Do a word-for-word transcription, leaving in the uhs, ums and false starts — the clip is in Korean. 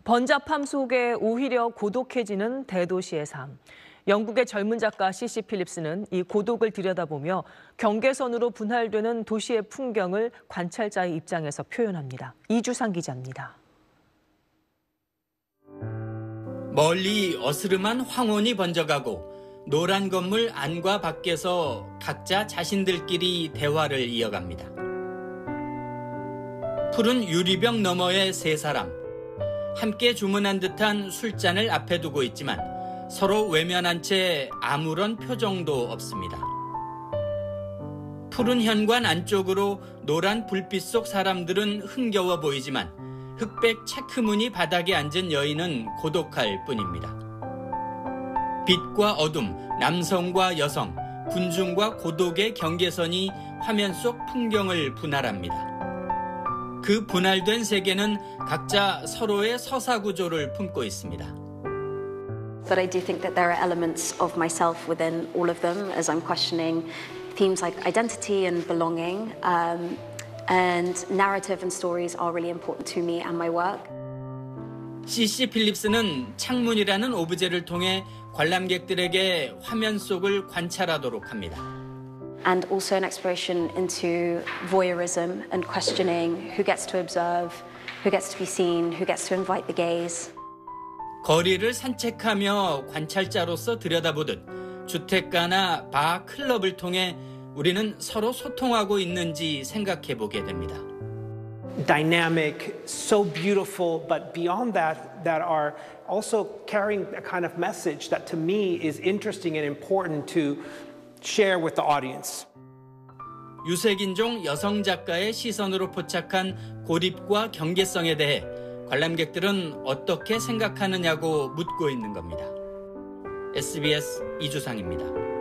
번잡함 속에 오히려 고독해지는 대도시의 삶. 영국의 젊은 작가 씨씨 필립스는 이 고독을 들여다보며 경계선으로 분할되는 도시의 풍경을 관찰자의 입장에서 표현합니다. 이주상 기자입니다. 멀리 어스름한 황혼이 번져가고 노란 건물 안과 밖에서 각자 자신들끼리 대화를 이어갑니다. 푸른 유리병 너머의 세 사람. 함께 주문한 듯한 술잔을 앞에 두고 있지만 서로 외면한 채 아무런 표정도 없습니다. 푸른 현관 안쪽으로 노란 불빛 속 사람들은 흥겨워 보이지만 흑백 체크무늬 바닥에 앉은 여인은 고독할 뿐입니다. 빛과 어둠, 남성과 여성, 군중과 고독의 경계선이 화면 속 풍경을 분할합니다. 그 분할된 세계는 각자 서로의 서사 구조를 품고 있습니다. But I do think that there are elements of myself within all of them as I'm questioning themes like identity and belonging, um, and narrative and stories are really important to me and my work. 씨씨 필립스는 창문이라는 오브제를 통해 관람객들에게 화면 속을 관찰하도록 합니다. And also an exploration into voyeurism and questioning who gets to observe, who gets to be seen, who gets to invite the gaze. 거리를 산책하며 관찰자로서 들여다보듯 주택가나 바, 클럽을 통해 우리는 서로 소통하고 있는지 생각해 보게 됩니다. Dynamic, so beautiful, but beyond that, that are also carrying a kind of message that to me is interesting and important to share with the audience. 유색인종 여성 작가의 시선으로 포착한 고립과 경계성에 대해 관람객들은 어떻게 생각하느냐고 묻고 있는 겁니다. 에스비에스 이주상입니다.